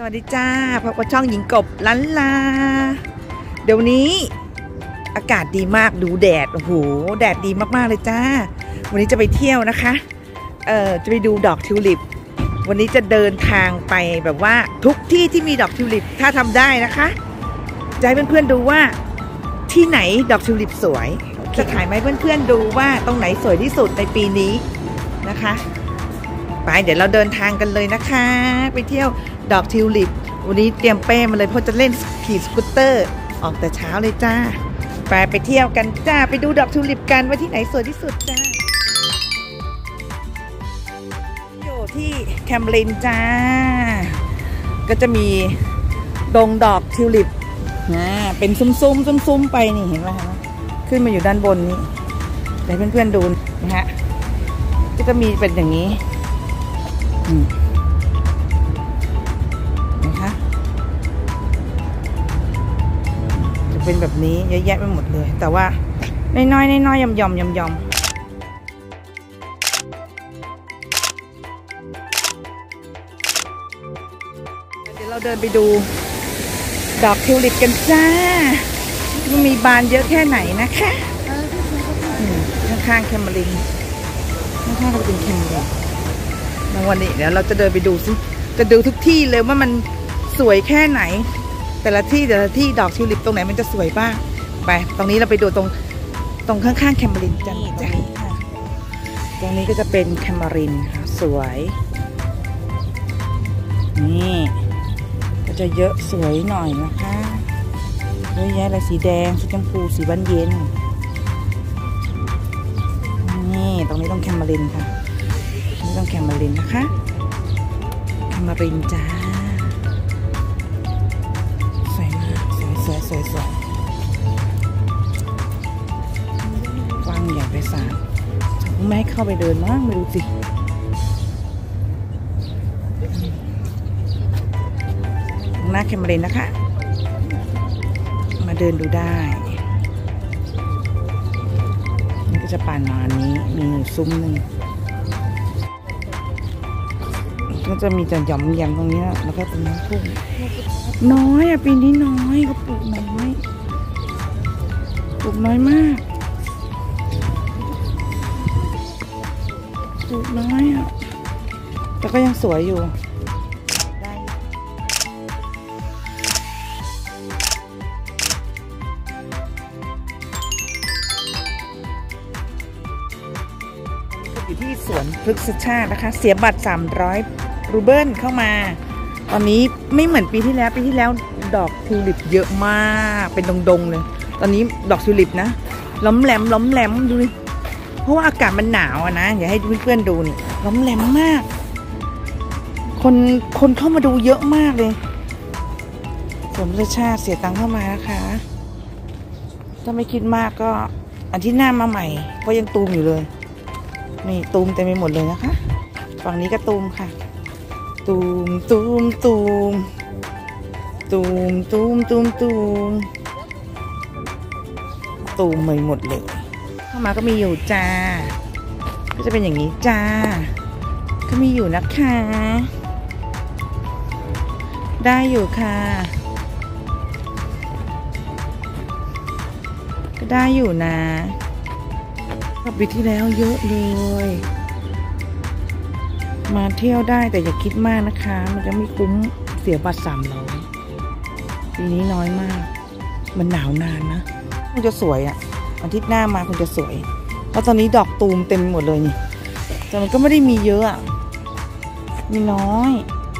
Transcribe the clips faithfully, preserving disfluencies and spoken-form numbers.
วัสดีจ้าพบกับช่องหญิงกบลันลาเดี๋ยวนี้อากาศดีมากดูแดดโอ้โหแดดดีมากๆเลยจ้าวันนี้จะไปเที่ยวนะคะเอ่อจะไปดูดอกทิวลิปวันนี้จะเดินทางไปแบบว่าทุกที่ที่มีดอกทิวลิปถ้าทำได้นะคะจะให้เพื่อนๆดูว่าที่ไหนดอกทิวลิปสวยจะถ่ายให้เพื่อนๆดูว่าตรงไหนสวยที่สุดในปีนี้นะคะไปเดี๋ยวเราเดินทางกันเลยนะคะไปเที่ยวดอกทิวลิปวันนี้เตรียมเป้มาเลยเพราะจะเล่นขี่สกูตเตอร์ออกแต่เช้าเลยจ้าไปไปเที่ยวกันจ้าไปดูดอกทิวลิปกันว่าที่ไหนสวยที่สุดจ้าอยู่ที่แคมบริดจ์จ้าก็จะมีดงดอกทิวลิปนะเป็นซุ้มๆซุ้มๆไปนี่เห็นไหมคะขึ้นมาอยู่ด้านบนนี้ให้เพื่อนๆดูนะฮะก็จะมีเป็นอย่างนี้นะคะจะเป็นแบบนี้เยอะแยะไปหมดเลยแต่ว่าน้อยๆน้อยๆยำยำยำยำเดี๋ยวเราเดินไปดูดอกทิวลิปกันจ้ามันมีบานเยอะแค่ไหนนะคะข้างๆแคมบริดจ์ข้างๆก็เป็นแคมบริดจ์ในวันนี้เดี๋ยวเราจะเดินไปดูซิจะดูทุกที่เลยว่ามันสวยแค่ไหนแต่ละที่แต่ละที่ดอกทิวลิปตรงไหนมันจะสวยบ้างไปตรงนี้เราไปดูตรงตรงข้างๆแคมบริดจ์กันจ้ะตรงนี้ก็จะเป็นแคมบริดจ์ค่ะสวยนี่ก็จะเยอะสวยหน่อยนะคะเยอะแยะเลยสีแดงสีชมพูสีบานเย็นนี่ตรงนี้ต้องแคมบริดจ์ค่ะนี่ต้องแคมบริดจ์นะคะแคมบริดจ์จ้าสวยมากสวยสวยสวยสวยกว้างใหญ่ไพศาลไม่ให้เข้าไปเดินมากไม่รู้สิหน้าแคมบริดจ์นะคะมาเดินดูได้นี่ก็จะป่านอนนี้มีซุ้มหนึ่งก็จะมีแต่หย่อมยำตรงนี้แล้วก็ตรงนี้พุ่งน้อยอ่ะปีนี้น้อยเขาปลูกน้อยปลูกน้อยมากปลูกน้อยอ่ะแต่ก็ยังสวยอยู่อยู่ที่สวนพฤกษชาตินะคะเสียบัตรสามร้อยรูเบิลเข้ามาตอนนี้ไม่เหมือนปีที่แล้วปีที่แล้วดอกทิวลิปเยอะมากเป็นดงๆเลยตอนนี้ดอกทิวลิปนะล้อมแหลมล้อมแหลมดูดิเพราะว่าอากาศมันหนาวนะอย่าให้เพื่อนๆดูนี่ล้อมแหลมมากคนคนเข้ามาดูเยอะมากเลยสวนพฤกษชาติเสียตังค์เข้ามานะคะถ้าไม่คิดมากก็อาทิตย์หน้ามาใหม่เพราะยังตูมอยู่เลยนี่ตูมเต็มไปหมดเลยนะคะฝั่งนี้ก็ตูมค่ะตูมตูมตูมตูมตูมตูมตูมตูมไปหมดเลยเข้ามาก็มีอยู่จ้าก็จะเป็นอย่างนี้จ้าก็มีอยู่นะคะได้อยู่ค่ะก็ได้อยู่นะปีที่แล้วเยอะเลยมาเที่ยวได้แต่อย่าคิดมากนะคะมันจะไม่คุ้มเสียบัตรสามร้อยปีนี้น้อยมากมันหนาวนานนะคงจะสวยอ่ะอาทิตย์หน้ามาคงจะสวยเพราะตอนนี้ดอกตูมเต็มหมดเลยนี่แต่มันก็ไม่ได้มีเยอะอ่ะมีน้อย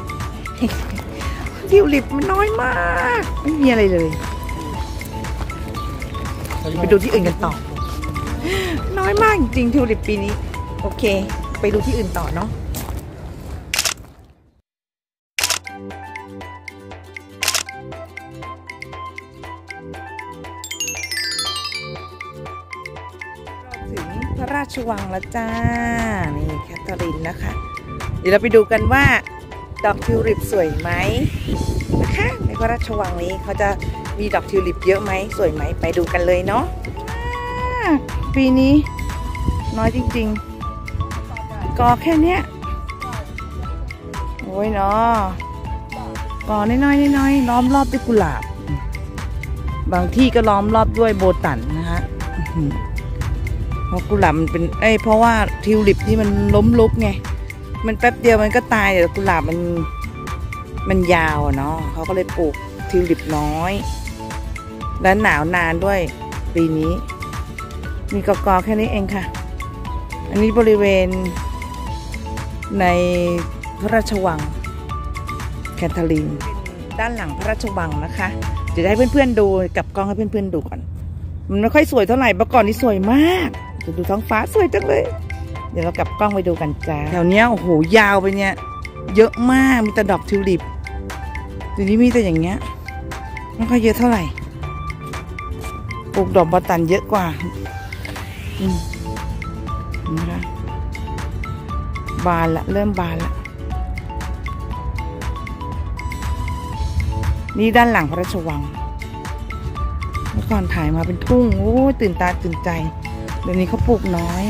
ทิวลิปมันน้อยมากไม่มีอะไรเลยไปดูที่อื่นกันต่อน้อยมากจริงๆทิวลิปปีนี้โอเคไปดูที่อื่นต่อเนาะถึงพระราชวังแล้วจ้านี่แคทเธอรีนนะคะเดี๋ยวเราไปดูกันว่าดอกทิวลิปสวยไหมนะคะในพระราชวังนี้เขาจะมีดอกทิวลิปเยอะไหมสวยไหมไปดูกันเลยเนาะปีนี้น้อยจริงๆกอแค่เนี้ยโอ้ยเนาะกอน้อยๆน้อยๆล้อมรอบด้วยกุหลาบบางที่ก็ล้อมรอบด้วยโบตันนะฮะเพราะกุหลาบมันเป็นเอ้ยเพราะว่าทิวลิปที่มันล้มลุกไงมันแป๊บเดียวมันก็ตายแต่กุหลาบมันมันยาวเนาะเขาก็เลยปลูกทิวลิปน้อยและหนาวนานด้วยปีนี้มีกอกอแค่นี้เองค่ะอันนี้บริเวณในพระราชวังแคนทาลินด้านหลังพระราชวังนะคะเดี๋ยวให้เพื่อนๆดูกับกล้องให้เพื่อนๆดูก่อนมันไม่ค่อยสวยเท่าไหร่เมื่อก่อนนี้สวยมากจะดูท้องฟ้าสวยจังเลยเดี๋ยวเรากลับกล้องไปดูกันจ้าแถวเนี้ยโอ้โหยาวไปเนี่ยเยอะมากมีแต่ดอกทิวลิปทีนี้มีแต่อย่างเงี้ยไม่ค่อยเยอะเท่าไหร่ปลูกดอกบอตันเยอะกว่าอืมนะคะบานละเริ่มบานละนี่ด้านหลังพระราชวังเมื่อก่อนถ่ายมาเป็นทุ่งโอ้ตื่นตาตื่นใจเดี๋ยวนี้เขาปลูกน้อย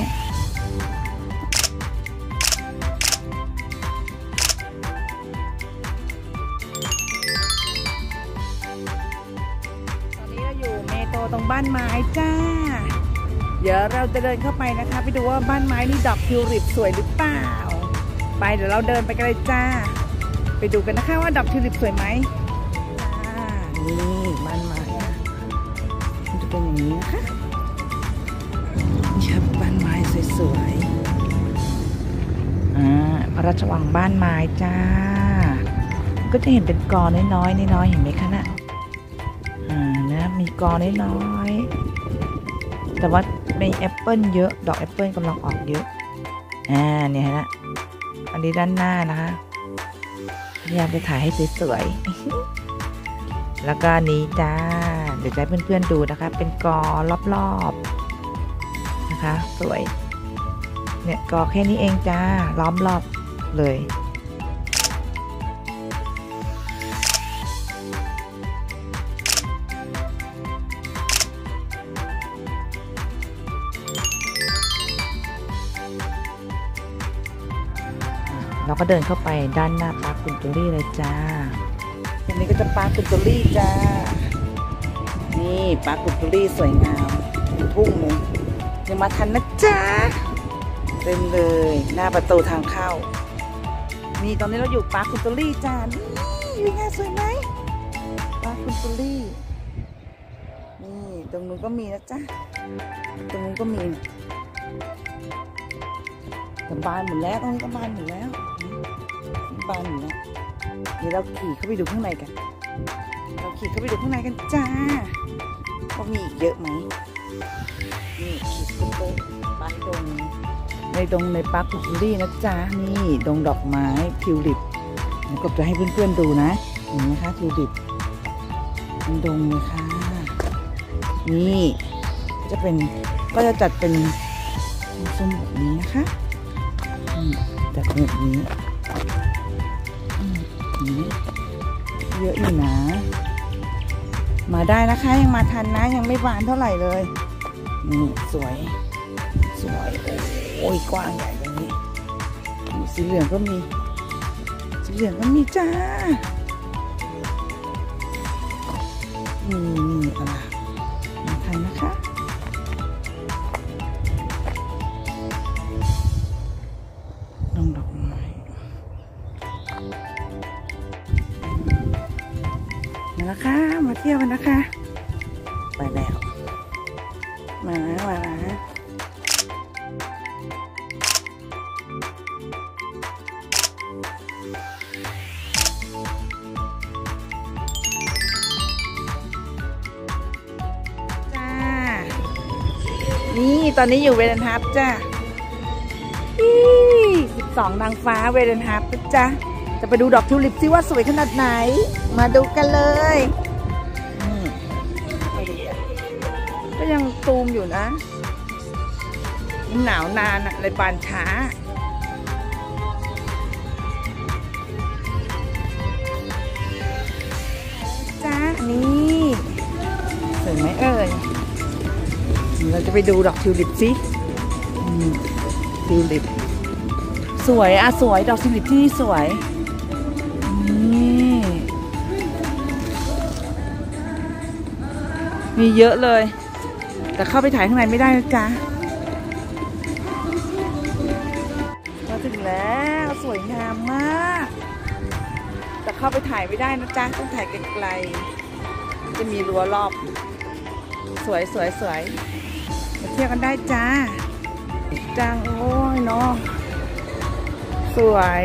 ตอนนี้เราอยู่เมโตรตรงบ้านไม้จ้าเดี๋ยวเราจะเดินเข้าไปนะคะไปดูว่าบ้านไม้นี่ดอกทิวลิปสวยหรือเปล่าไปเดี๋ยวเราเดินไปกันเลยจ้าไปดูกันนะคะว่าดอกทิวลิปสวยไหมจ้านี่บ้านไม้มันจะเป็นอย่างนี้นะคะนี่ครับบ้านไม้สวยๆอ่าพระราชวังบ้านไม้จ้าก็จะเห็นเป็นกอน้อยๆน้อยๆเห็นไหมคะน่ะอ่านะมีกอน้อยๆแต่ว่ามีแอปเปิลเยอะดอกแอปเปิลกำลังออกเยอะอ่าเนี่ยนะอันนี้ด้านหน้านะคะพยายามจะถ่ายให้สวยๆแล้วก็นี้จ้าเดี๋ยวจะให้เพื่อนๆดูนะคะเป็นกอรอบๆนะคะสวยเนี่ยกอแค่นี้เองจ้าล้อมรอบเลยเราก็เดินเข้าไปด้านหน้าปาร์คกุนตูรี่เลยจ้าตรงนี้ก็จะปาร์คกุนตูรี่จ้านี่ปาร์คกุนตูรี่สวยงามทุ่งเลยยังมาทันนะจ้าเต็มเลยหน้าประตูทางเข้านี่ตอนนี้เราอยู่ปาร์คกุนตูรี่จ้านี่อยู่ไงสวยไหมปาร์คกุนตูรี่นี่ตรงนู้นก็มีนะจ้าตรงนู้นก็มีบานหมดแล้วตรงนี้ก็บานหมดแล้วบานหมดแล้วเดี๋ยวเราขี่เข้าไปดูข้างในกันเราขี่เข้าไปดูข้างในกันจ้าว่ามีอีกเยอะไหมนี่ขี่สกูตเตอร์บ้านดงในดงในปาร์คกุนตูรี่นะจ้านี่ดงดอกไม้ทิวลิปแล้วก็จะให้เพื่อนๆดูนะเห็นไหมคะทิวลิปเป็นดงเลยค่ะนี่จะเป็นก็จะจัดเป็นส้มๆแบบนี้นะคะจากแบบนี้เยอะอยู่นะมาได้นะคะยังมาทันนะยังไม่บานเท่าไหร่เลยนี่สวยสวยโอ้ยกว้างใหญ่ตรงนี้สีเหลืองก็มีสีเหลืองก็มีจ้านี่นี่อะไรมาทันนะคะดอกไม้มาแล้วค่ะมาเที่ยวกันนะคะไปแล้วมาแล้วมาแล้วจ้านี่ตอนนี้อยู่เวเลนฮับจ้าสิบสองนางฟ้าเวเลนฮับนะจ๊ะจะไปดูดอกทิวลิปซิว่าสวยขนาดไหนมาดูกันเลยก็ยังตูมอยู่นะหนาวนานอะเลยบานช้าจ้านี่สวยไหมเอ่ยเราจะไปดูดอกทิวลิปซิทิวลิปสวยอะสวยดอกทิวลิปที่นี่สวยนี่มีเยอะเลย แต่เข้าไปถ่ายข้างในไม่ได้นะจ๊ะมาถึงแล้วสวยงามมากแต่เข้าไปถ่ายไม่ได้นะจ๊ะต้องถ่ายไกลๆจะมีรั้วรอบสวยสวยสวยมาเที่ยวกันได้จ้าจังโอ้ยเนาะสวย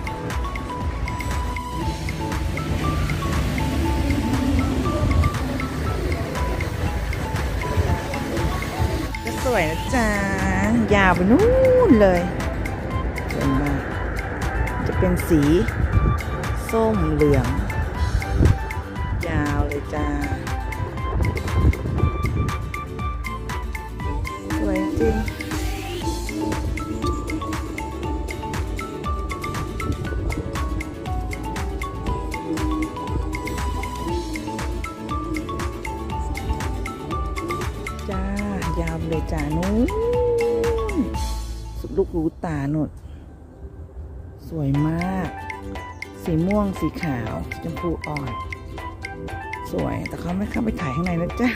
ก็สวยนะจ๊ะยาวไปนู่นเลยสวยมากจะเป็นสีส้มเหลืองยาวเลยจ้าสวยจริงจ้ายาวเลยจ้านู้นสุดลูกหูตาหนดสวยมากสีม่วงสีขาวชมพูอ่อนสวยแต่เขาไม่เข้าไปถ่ายข้างในนะจ๊ะ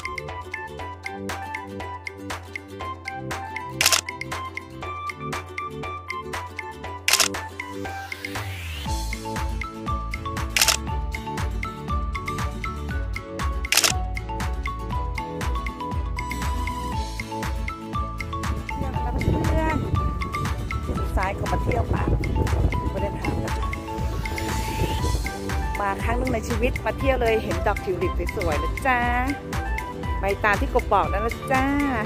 ซ้ายก็มาเที่ยวป่าไม่ได้ถามนะคะมาครั้งหนึ่งในชีวิตมาเที่ยวเลยเห็นดอกทิวลิปสวยๆนะจ๊ะใบตาที่กบบอกนั่นนะจ๊ะ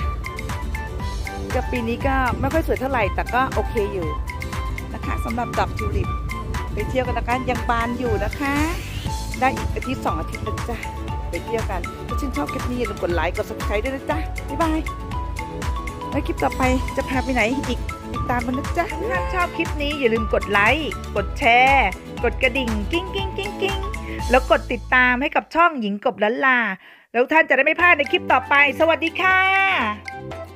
ก็ปีนี้ก็ไม่ค่อยสวยเท่าไหร่แต่ก็โอเคอยู่นะคะสำหรับดอกทิวลิปไปเที่ยวกันนะคะยังบานอยู่นะคะได้อีกอาทิตย์สองอาทิตย์นะจ๊ะไปเที่ยวกันถ้าชื่นชอบคลิปนี้อย่าลืมกดไลค์กดซับสไครต์ด้วยนะจ๊ะบ๊ายบายแล้วคลิปต่อไปจะพาไปไหนอีกติดตามมันนะจ๊ะถ้าชอบคลิปนี้อย่าลืมกดไลค์กดแชร์กดกระดิ่งกิ้งกิ้งกิ้งกิ้งแล้วกดติดตามให้กับช่องหญิงกบล้านลาแล้วท่านจะได้ไม่พลาดในคลิปต่อไปสวัสดีค่ะ